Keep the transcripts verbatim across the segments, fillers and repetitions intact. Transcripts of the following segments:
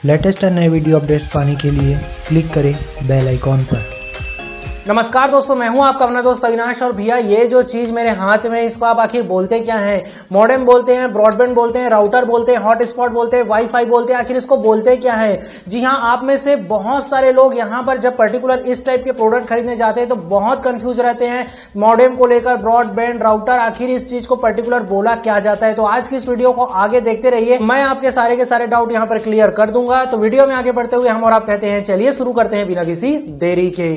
Latest और नए video updates पाने के लिए क्लिक करें बेल आइकॉन पर। नमस्कार दोस्तों, मैं हूं आपका अपना दोस्त अविनाश। और भैया ये जो चीज मेरे हाथ में, इसको आप आखिर बोलते क्या हैं? मॉडेम बोलते हैं, ब्रॉडबैंड बोलते हैं, राउटर बोलते हैं, हॉटस्पॉट बोलते हैं, वाईफाई बोलते हैं, आखिर इसको बोलते क्या है? जी हां, आप में से बहुत सारे लोग यहां पर जब पर्टिकुलर इस टाइप के प्रोडक्ट खरीदने जाते हैं तो बहुत कंफ्यूज रहते हैं मॉडेम को लेकर, ब्रॉडबैंड, राउटर, आखिर इस चीज को पर्टिकुलर बोला क्या जाता है। तो आज की इस वीडियो को आगे देखते रहिए, मैं आपके सारे के सारे डाउट यहां पर क्लियर कर दूंगा। तो वीडियो में आगे बढ़ते हुए हम और आप कहते हैं चलिए शुरू करते हैं बिना किसी देरी के।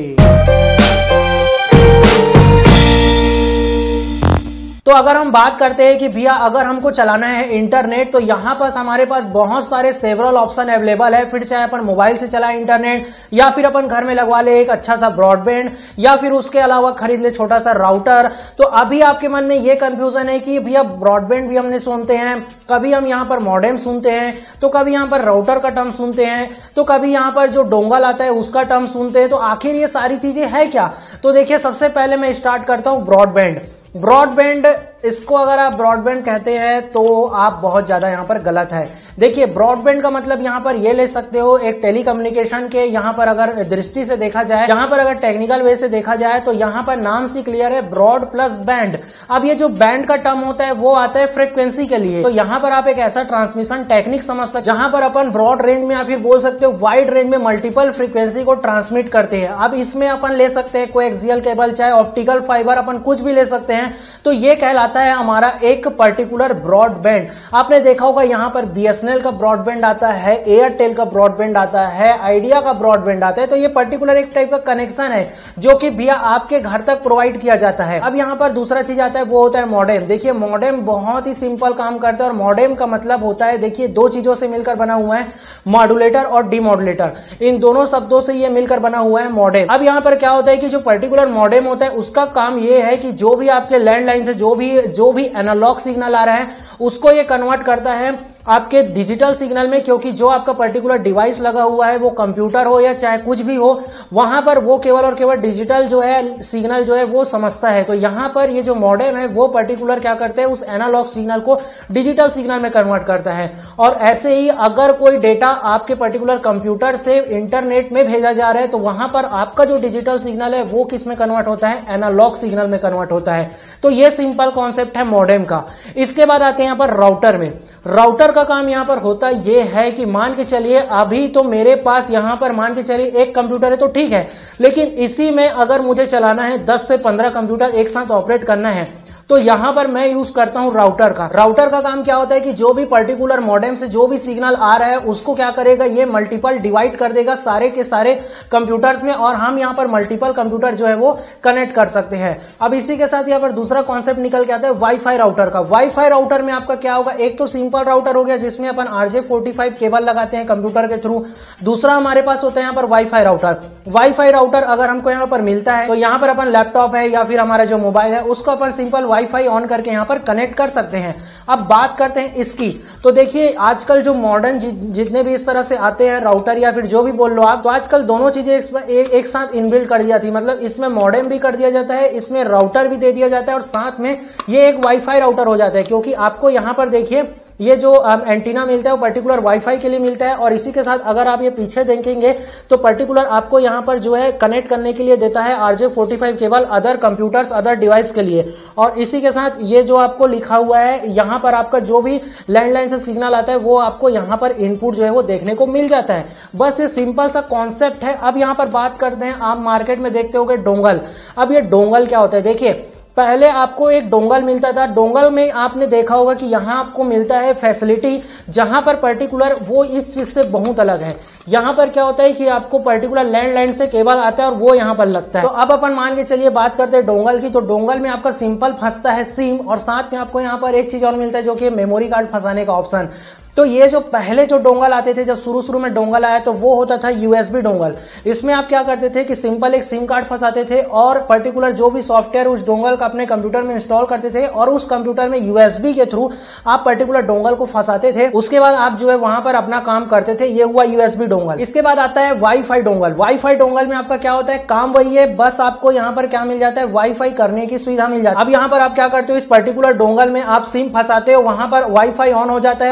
तो अगर हम बात करते हैं कि भैया अगर हमको चलाना है इंटरनेट, तो यहां पर हमारे पास बहुत सारे सेवरल ऑप्शन अवेलेबल है। फिर चाहे अपन मोबाइल से चलाएं इंटरनेट, या फिर अपन घर में लगवा ले एक अच्छा सा ब्रॉडबैंड, या फिर उसके अलावा खरीद ले छोटा सा राउटर। तो अभी आपके मन में ये कंफ्यूजन है कि भैया ब्रॉडबैंड भी हमने सुनते हैं, कभी हम यहां पर मॉडेम सुनते हैं, तो कभी यहां पर राउटर का टर्म सुनते हैं, तो कभी यहां पर जो डोंगल आता है उसका टर्म सुनते हैं। तो आखिर ये सारी चीजें है क्या? तो देखिए, सबसे पहले मैं स्टार्ट करता हूं ब्रॉडबैंड। ब्रॉडबैंड, इसको अगर आप ब्रॉडबैंड कहते हैं तो आप बहुत ज्यादा यहां पर गलत है। देखिए, ब्रॉडबैंड का मतलब यहां पर ये ले सकते हो एक टेलीकम्युनिकेशन के, यहां पर अगर दृष्टि से देखा जाए, यहां पर अगर टेक्निकल वे से देखा जाए तो यहां पर नाम से क्लियर है ब्रॉड प्लस बैंड। अब ये जो बैंड का टर्म होता है वो आता है फ्रीक्वेंसी के लिए। तो यहां पर आप एक ऐसा ट्रांसमिशन टेक्निक समझ सकते हैं जहां पर अपन ब्रॉड रेंज में या फिर बोल सकते हो वाइड रेंज में मल्टीपल फ्रीक्वेंसी को ट्रांसमिट करते हैं। अब इसमें अपन ले सकते हैं कोएक्सियल केबल, चाहे ऑप्टिकल फाइबर, अपन कुछ भी ले सकते हैं। तो ये कहलाता है हमारा एक पर्टिकुलर ब्रॉडबैंड। आपने देखा होगा यहां पर बीएसएनएल का ब्रॉडबैंड आता है, एयरटेल का ब्रॉडबैंड आता है, आइडिया का ब्रॉडबैंड आता है। तो ये पर्टिकुलर एक टाइप का कनेक्शन है जो कि भैया आपके घर तक प्रोवाइड किया जाता है। अब यहां पर दूसरा चीज आता है, वो होता है मॉडेम। देखिए, मॉडेम बहुत ही सिंपल काम करता है और मॉडेम का मतलब होता है, देखिए, दो चीजों से मिलकर बना हुआ है, मॉड्यूलेटर और डीमॉड्यूलेटर। इन दोनों शब्दों से ये मिलकर बना हुआ है मॉडेम। अब यहां पर क्या होता है कि जो पर्टिकुलर मॉडेम होता है उसका काम ये है कि जो भी आपके लैंडलाइन से जो भी जो भी एनालॉग सिग्नल आ रहा है उसको ये कन्वर्ट करता है आपके डिजिटल सिग्नल में। क्योंकि जो आपका पर्टिकुलर डिवाइस लगा हुआ है, वो कंप्यूटर हो या चाहे कुछ भी हो, वहां पर वो केवल और केवल डिजिटल जो है सिग्नल जो है वो समझता है। तो यहां पर ये जो मॉडेम है वो पर्टिकुलर क्या करते हैं, उस एनालॉग सिग्नल को डिजिटल सिग्नल में कन्वर्ट करता है। और ऐसे ही अगर कोई डेटा आपके पर्टिकुलर कंप्यूटर से इंटरनेट में भेजा जा रहा है तो वहां पर आपका जो डिजिटल सिग्नल है वो किस में कन्वर्ट होता है, एनालॉग सिग्नल में कन्वर्ट होता है। तो ये सिंपल कॉन्सेप्ट है मॉडेम का। इसके बाद आते हैं यहां पर राउटर में। राउटर का काम यहां पर होता यह है कि मान के चलिए अभी तो मेरे पास यहां पर मान के चलिए एक कंप्यूटर है तो ठीक है, लेकिन इसी में अगर मुझे चलाना है दस से पंद्रह कंप्यूटर एक साथ ऑपरेट करना है, तो यहां पर मैं यूज करता हूं राउटर का। राउटर का काम क्या होता है कि जो भी पर्टिकुलर मॉडेम से जो भी सिग्नल आ रहा है उसको क्या करेगा, ये मल्टीपल डिवाइड कर देगा सारे के सारे कंप्यूटर्स में, और हम यहां पर मल्टीपल कंप्यूटर जो है वो कनेक्ट कर सकते हैं। अब इसी के साथ यहां पर दूसरा कॉन्सेप्ट निकल के आता है वाईफाई राउटर का। वाईफाई राउटर में आपका क्या होगा, एक तो सिंपल राउटर हो गया जिसमें अपन आरजे फोर्टी फाइव केबल लगाते हैं कंप्यूटर के थ्रू। दूसरा हमारे पास होता है यहां पर वाईफाई राउटर। वाईफाई राउटर अगर हमको यहां पर मिलता है तो यहां पर अपन लैपटॉप है या फिर हमारा जो मोबाइल है उसको अपन सिंपल वाईफाई ऑन करके यहां पर कनेक्ट कर सकते हैं। अब बात करते हैं इसकी। तो देखिए, आजकल जो मॉडर्न जि, जितने भी इस तरह से आते हैं राउटर या फिर जो भी बोल लो आप, तो आजकल दोनों चीजें एक, एक, एक साथ इनबिल्ट कर दी जाती है। मतलब इसमें मॉडेम भी कर दिया जाता है, इसमें राउटर भी दे दिया जाता है, और साथ में ये एक वाईफाई राउटर हो जाता है। क्योंकि आपको यहां पर देखिए ये जो एंटीना मिलता है वो पर्टिकुलर वाईफाई के लिए मिलता है, और इसी के साथ अगर आप ये पीछे देखेंगे तो पर्टिकुलर आपको यहां पर जो है कनेक्ट करने के लिए देता है RJ forty five cable other computers, other device के लिए। और इसी के साथ ये जो आपको लिखा हुआ है यहां पर आपका जो भी लैंडलाइन से सिग्नल आता है वो आपको यहां पर इनपुट जो है वो देखने को मिल जाता है। बस ये सिंपल सा कॉन्सेप्ट है। अब यहां पर बात करते हैं, आप मार्केट में देखते होंगे डोंगल। अब ये डोंगल क्या होता है, देखिए, पहले आपको एक डोंगल मिलता था। डोंगल में आपने देखा होगा कि यहां आपको मिलता है फैसिलिटी, जहां पर पर्टिकुलर वो इस चीज से बहुत अलग है। यहां पर क्या होता है कि आपको पर्टिकुलर लैंडलाइन से केबल आता है और वो यहां पर लगता है। तो अब अपन मान के चलिए बात करते हैं डोंगल की। तो डोंगल में आपका सिंपल फंसता है सिम, और साथ में आपको यहां पर एक चीज और मिलता है जो कि मेमोरी कार्ड फंसाने का ऑप्शन। तो ये जो पहले जो डोंगल आते थे, जब शुरू शुरू में डोंगल आया तो वो होता था यूएसबी डोंगल। इसमें आप क्या करते थे कि सिंपल एक सिम कार्ड फंसाते थे और पर्टिकुलर जो भी सॉफ्टवेयर उस डोंगल का अपने कंप्यूटर में इंस्टॉल करते थे, और उस कंप्यूटर में यूएसबी के थ्रू आप पर्टिकुलर डोंगल को फंसाते थे। उसके बाद आप जो है वहां पर अपना काम करते थे। ये हुआ यूएसबी डोंगल। इसके बाद आता है वाईफाई डोंगल। वाईफाई डोंगल में आपका क्या होता है, काम वही है, बस आपको यहाँ पर क्या मिल जाता है, वाईफाई करने की सुविधा मिल जाती है। अब यहाँ पर आप क्या करते हो, इस पर्टिकुलर डोंगल में आप सिम फंसाते हो, वहां पर वाईफाई ऑन हो जाता है और जो भी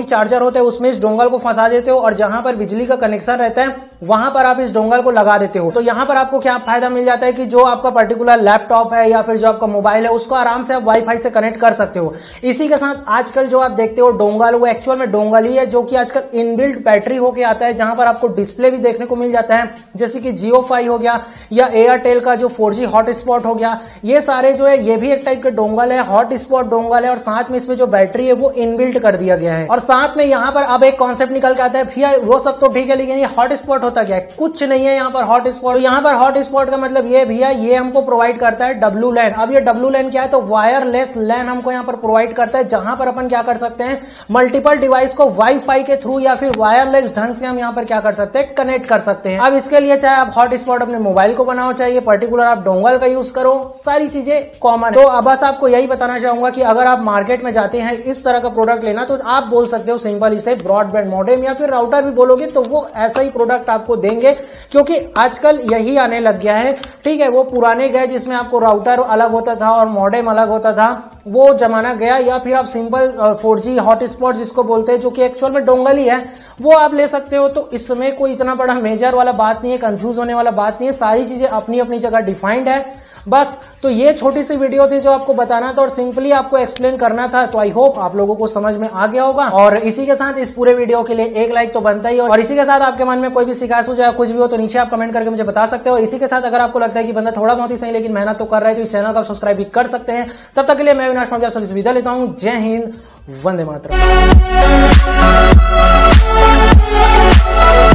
चार्जर होते हैं उसमें इस डोंगल को फंसा देते हो और जहां पर बिजली का कनेक्शन रहता है वहां पर आप इस डोंगल को लगा देते हो। तो यहाँ पर आपको क्या फायदा मिल जाता है कि जो आपका पर्टिकुलर लैपटॉप है या फिर जो आपका मोबाइल है उसको आराम से आप वाईफाई से कनेक्ट कर सकते हो। इसी के साथ आजकल जो आप देखते हो डोंगल, वो एक्चुअल में डोंगल ही है, जो कि आजकल इनबिल्ट बैटरी होके आता है, जहां पर आपको डिस्प्ले भी देखने को मिल जाता है, जैसे कि जियो फाई हो गया या एयरटेल का जो फोर जी हॉटस्पॉट हो गया। ये सारे जो है ये भी एक टाइप के डोंगल है, हॉटस्पॉट डोंगल है, और साथ में इसमें जो बैटरी है वो इनबिल्ट कर दिया गया है। और साथ में यहाँ पर अब एक कॉन्सेप्ट निकल के आता है, भैया वो सब तो ठीक है लेकिन ये हॉटस्पॉट होता क्या है? कुछ नहीं है यहाँ पर हॉटस्पॉट। यहाँ पर हॉटस्पॉट का मतलब ये भैया ये हमको प्रोवाइड करता है डब्ल्यू लैन। अब ये डब्ल्यू लैन क्या है? तो वायरलेस लैन हमको यहाँ पर प्रोवाइड करता है, जहां पर अपन क्या कर सकते हैं, मल्टीपल डिवाइस को वाईफाई के थ्रू या फिर वायरलेस ढंग से हम यहाँ पर क्या कर सकते हैं, कनेक्ट कर सकते हैं। अब इसके लिए चाहे आप हॉटस्पॉट अपने मोबाइल को बनाओ, चाहिए पर्टिकुलर आप डोंगल का यूज करो, सारी चीजें कॉमन है। तो अब बस आपको यही बताना चाहूंगा कि अगर आप मार्केट में जाते हैं इस तरह का प्रोडक्ट लेना तो आप बोल सकते हो सिंपल इसे ब्रॉडबैंड मॉडेम या फिर राउटर भी बोलोगे तो वो ऐसा ही प्रोडक्ट आपको देंगे, क्योंकि आजकल यही आने लग गया है। ठीक है, वो पुराने गए जिसमें आपको राउटर अलग होता था और मॉडेम अलग होता था, वो जमाना गया। या फिर आप सिंपल फोर जी हॉटस्पॉट जिसको बोलते हैं, जो कि एक्चुअल में डोंगल ही है, वो आप ले सकते हो। तो इसमें कोई इतना बड़ा मेजर वाला बात नहीं है, कंफ्यूज होने वाला बात नहीं है, सारी चीजें अपनी अपनी जगह डिफाइंड है। बस तो ये छोटी सी वीडियो थी जो आपको बताना था और सिंपली आपको एक्सप्लेन करना था। तो आई होप आप लोगों को समझ में आ गया होगा। और इसी के साथ इस पूरे वीडियो के लिए एक लाइक तो बनता ही है। और इसी के साथ आपके मन में कोई भी शिकायत हो जाए, कुछ भी हो, तो नीचे आप कमेंट करके मुझे बता सकते हो। और इसी के साथ अगर आपको लगता है कि बंदा थोड़ा बहुत ही सही लेकिन मेहनत तो कर रहा है, तो इस चैनल का सब्सक्राइब भी कर सकते हैं। तब तक के लिए मैं अविनाश मौर्य आपसे विदा लेता हूँ। जय हिंद, वंदे मातरम।